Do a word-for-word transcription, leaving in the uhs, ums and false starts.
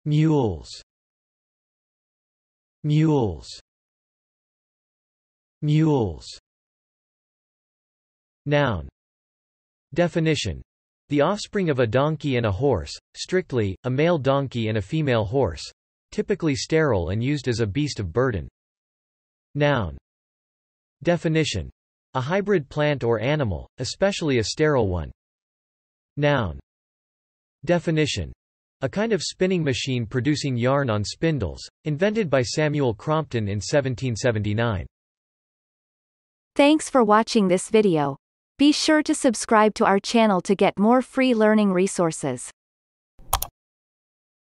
mules, mules, mules. Noun. Definition. The offspring of a donkey and a horse, strictly, a male donkey and a female horse. Typically sterile and used as a beast of burden. Noun. Definition. A hybrid plant or animal, especially a sterile one. Noun. Definition. A kind of spinning machine producing yarn on spindles, invented by Samuel Crompton in seventeen seventy-nine. Thanks for watching this video. Be sure to subscribe to our channel to get more free learning resources.